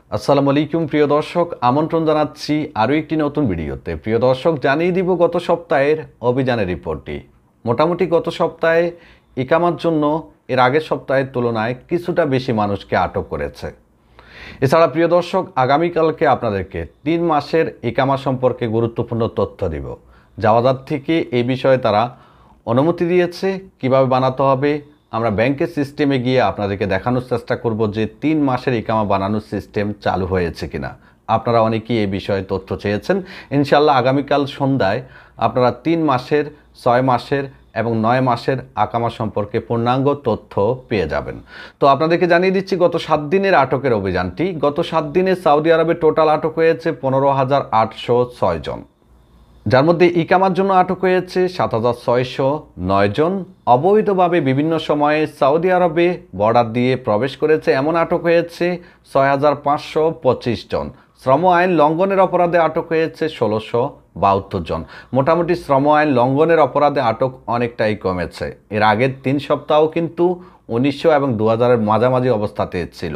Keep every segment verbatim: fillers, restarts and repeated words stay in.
আসসালামু আলাইকুম প্রিয় দর্শক, আমন্ত্রণ জানাচ্ছি আরও একটি নতুন ভিডিওতে। প্রিয় দর্শক, জানিয়ে দিব গত সপ্তাহের অভিযানের রিপোর্টটি। মোটামুটি গত সপ্তাহে ইকামার জন্য এর আগের সপ্তাহের তুলনায় কিছুটা বেশি মানুষকে আটক করেছে। এছাড়া প্রিয় দর্শক, আগামীকালকে আপনাদেরকে তিন মাসের ইকামা সম্পর্কে গুরুত্বপূর্ণ তথ্য দিব। জাওয়াজাত থেকে এই বিষয়ে তারা অনুমতি দিয়েছে, কিভাবে বানাতে হবে। আমরা ব্যাংকের সিস্টেমে গিয়ে আপনাদেরকে দেখানোর চেষ্টা করব যে তিন মাসের ইকামা বানানোর সিস্টেম চালু হয়েছে কিনা। আপনারা অনেকেই এই বিষয়ে তথ্য চেয়েছেন। ইনশাল্লাহ আগামীকাল সন্ধ্যায় আপনারা তিন মাসের, ছয় মাসের এবং নয় মাসের আকামা সম্পর্কে পূর্ণাঙ্গ তথ্য পেয়ে যাবেন। তো আপনাদেরকে জানিয়ে দিচ্ছি গত সাত দিনের আটকের অভিযানটি। গত সাত দিনে সৌদি আরবে টোটাল আটক হয়েছে পনেরো হাজার আটশো ছয় জন, যার মধ্যে ইকামার জন্য আটক হয়েছে সাত হাজার ছয়শো নয় জন। অবৈধভাবে বিভিন্ন সময়ে সৌদি আরবে বর্ডার দিয়ে প্রবেশ করেছে এমন আটক হয়েছে ছয় হাজার পাঁচশো পঁচিশ জন। শ্রম আইন লঙ্ঘনের অপরাধে আটক হয়েছে ষোলোশো বাহাত্তর জন। মোটামুটি শ্রম আইন লঙ্ঘনের অপরাধে আটক অনেকটাই কমেছে। এর আগের তিন সপ্তাহ কিন্তু উনিশশো এবং দু হাজারের মাঝামাঝি অবস্থাতে ছিল।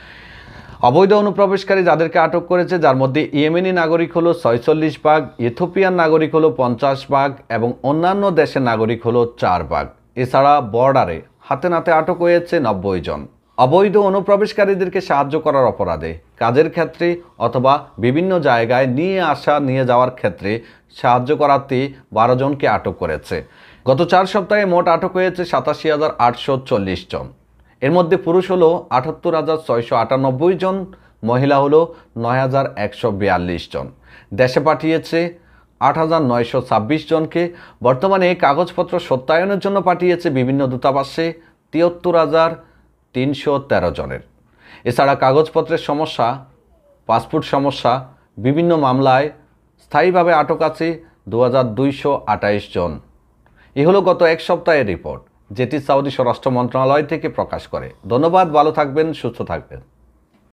অবৈধ অনুপ্রবেশকারী যাদেরকে আটক করেছে, যার মধ্যে ইয়েমেনি নাগরিক হলো ছয়চল্লিশ ভাগ, ইথিওপিয়ান নাগরিক হলো পঞ্চাশ ভাগ এবং অন্যান্য দেশের নাগরিক হলো চার ভাগ। এছাড়া বর্ডারে হাতে নাতে আটক হয়েছে নব্বই জন। অবৈধ অনুপ্রবেশকারীদেরকে সাহায্য করার অপরাধে, কাজের ক্ষেত্রে অথবা বিভিন্ন জায়গায় নিয়ে আসা নিয়ে যাওয়ার ক্ষেত্রে সাহায্য করাতে বারো জনকে আটক করেছে। গত চার সপ্তাহে মোট আটক হয়েছে সাতাশি হাজার আটশো চল্লিশ জন। এর মধ্যে পুরুষ হলো আটাত্তর হাজার ছয়শো আটানব্বই জন, মহিলা হলো নয় হাজার একশো বিয়াল্লিশ জন। দেশে পাঠিয়েছে আট হাজার নয়শো ছাব্বিশ জনকে। বর্তমানে কাগজপত্র সত্যায়নের জন্য পাঠিয়েছে বিভিন্ন দূতাবাসে তিয়াত্তর হাজার তিনশো তেরো জনের। এছাড়া কাগজপত্রের সমস্যা, পাসপোর্ট সমস্যা, বিভিন্ন মামলায় স্থায়ীভাবে আটক আছে দু হাজার দুইশো আটাইশ জন। এ হলো গত এক সপ্তাহের রিপোর্ট, যেটি সৌদি স্বরাষ্ট্র মন্ত্রণালয় থেকে প্রকাশ করে। ধন্যবাদ, ভালো থাকবেন, সুস্থ থাকবেন।